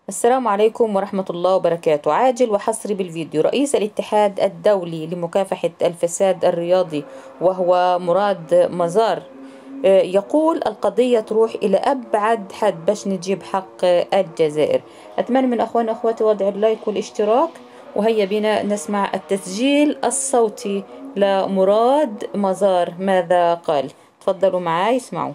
السلام عليكم ورحمة الله وبركاته. عاجل وحصري بالفيديو. رئيس الاتحاد الدولي لمكافحة الفساد الرياضي وهو مراد مزار يقول القضية تروح إلى أبعد حد باش نجيب حق الجزائر. أتمنى من أخواني وأخواتي وضع اللايك والاشتراك، وهيا بنا نسمع التسجيل الصوتي لمراد مزار ماذا قال. تفضلوا معاي اسمعوا.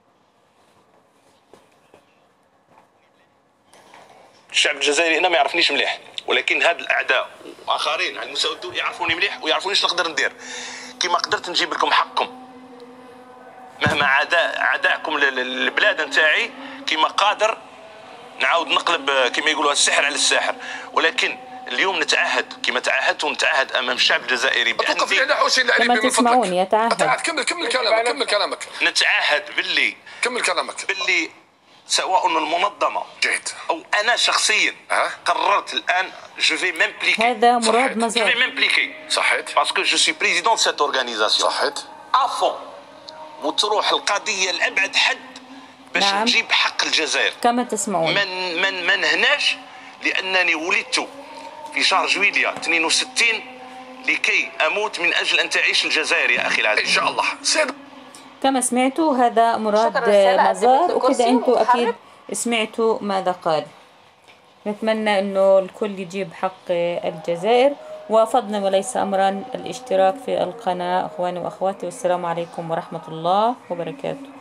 الشعب الجزائري هنا ما يعرفنيش مليح، ولكن هاد الاعداء واخرين على المستوى الدولي يعرفوني مليح ويعرفوني اش نقدر ندير. كيما قدرت نجيب لكم حقكم مهما عداءكم للبلاد نتاعي، كيما قادر نعاود نقلب كيما يقولوا السحر على الساحر. ولكن اليوم نتعهد كيما تعهدت ونتعهد امام الشعب الجزائري توقف لي حسين العليمي كما تسمعوني يتعهد. كمل كلامك. نتعهد باللي كمل كلامك باللي سواء المنظمه جيد او انا شخصيا قررت الان جو في ميمبليكي. هذا مراد مزار. جو في ميمبليكي صحيت باسكو جو سوي بريزيدون دو سيت اورغانيزاسيون صحيت افون، وتروح القضيه لابعد حد باش نعم. نجيب حق الجزائر كما تسمعون. من هناش لانني ولدت في شهر جويلية 62 لكي اموت من اجل ان تعيش الجزائر يا اخي العزيز ان شاء الله. كما سمعتوا هذا مراد مزار، وكذا انتوا اكيد سمعتوا ماذا قال. نتمنى انه الكل يجيب حق الجزائر، وفضلا وليس امرا الاشتراك في القناة اخواني واخواتي، والسلام عليكم ورحمة الله وبركاته.